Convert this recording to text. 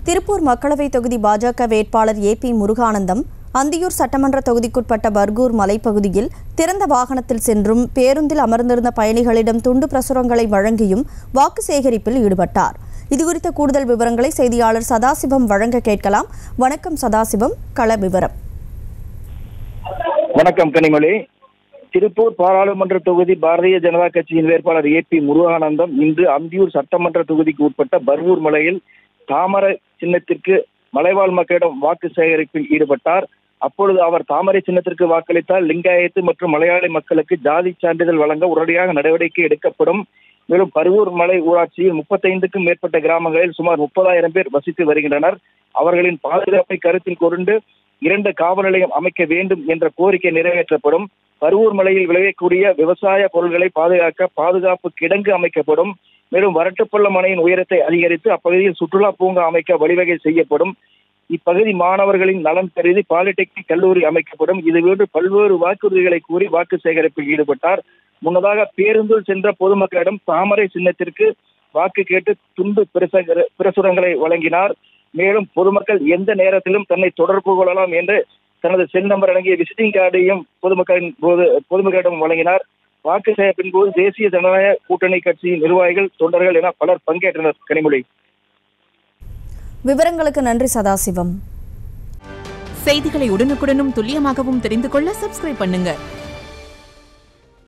திருப்பூர் மக்களவை தொகுதி பாஜக வேட்பாளர் ஏபி முருகானந்தம் அந்தியூர் சட்டமன்ற தொகுதிக்குட்பட்ட பர்கூர் மலைப்பகுதியில் திறந்த வாகனத்தில் சென்றும் பேருந்தில் அமர்ந்திருந்த பயணிகளிடம் துண்டு பிரசுரங்களை வழங்கியும் வாக்கு சேகரிப்பில் ஈடுபட்டார். இதுகுறித்த கூடுதல் விவரங்களை செய்தியாளர் சதாசிவம் வழங்க கேட்கலாம். வணக்கம் சதாசிவம், கள விவரம். வணக்கம் கனிமொழி. திருப்பூர் பாராளுமன்ற தொகுதி பாரதிய ஜனதா கட்சியின் வேட்பாளர் ஏபி முருகானந்தம் இன்று அந்தியூர் சட்டமன்ற தொகுதிக்கு உட்பட்ட பர்கூர் மலையில் தாமரை சின்னத்திற்கு மலைவாழ் மக்களிடம் வாக்கு சேகரிப்பில் ஈடுபட்டார். அப்பொழுது அவர் தாமரை சின்னத்திற்கு வாக்களித்தால் லிங்காயத்து மற்றும் மலையாளி மக்களுக்கு ஜாதி சான்றிதழ் வழங்க உடனடியாக நடவடிக்கை எடுக்கப்படும். மேலும் பர்கூர் மலை ஊராட்சியில் 35க்கும் மேற்பட்ட கிராமங்களில் சுமார் 30,000 பேர் வசித்து வருகின்றனர். அவர்களின் பாதுகாப்பை கருத்தில் கொண்டு 2 காவல் நிலையம் அமைக்க வேண்டும் என்ற கோரிக்கை நிறைவேற்றப்படும். பர்கூர் மலையில் விளையக்கூடிய விவசாய பொருட்களை பாதுகாக்க பாதுகாப்பு கிடங்கு அமைக்கப்படும். மேலும் வரட்டுப்பள்ளம் அணையின் உயரத்தை அதிகரித்து அப்பகுதியில் சுற்றுலா பூங்கா அமைக்க வழிவகை செய்யப்படும். இப்பகுதி மாணவர்களின் நலன் கருதி பாலிடெக்னிக் கல்லூரி அமைக்கப்படும். இதுபோன்று பல்வேறு வாக்குறுதிகளை கூறி வாக்கு சேகரிப்பில் ஈடுபட்டார். முன்னதாக பேருந்தில் சென்ற பொதுமக்களிடம் தாமரை சின்னத்திற்கு வாக்கு கேட்டு துண்டு பிரசுரங்களை வழங்கினார். மேலும் பொதுமக்கள் எந்த நேரத்திலும் தன்னை தொடர்பு கொள்ளலாம் என்று தனது செல் நம்பர் அடங்கிய விசிட்டிங் கார்டையும் பொதுமக்களிடம் வழங்கினார். வாக்கு சேகரிப்பின் போது தேசிய ஜனநாயக கூட்டணி கட்சியின் நிர்வாகிகள், தொண்டர்கள் என பலர் பங்கேற்றனர். கனிமொழி, விவரங்களுக்கு நன்றி சதாசிவம். செய்திகளை உடனுக்குடனும் துல்லியமாகவும் தெரிந்து கொள்ள சப்ஸ்கிரைப் பண்ணுங்க.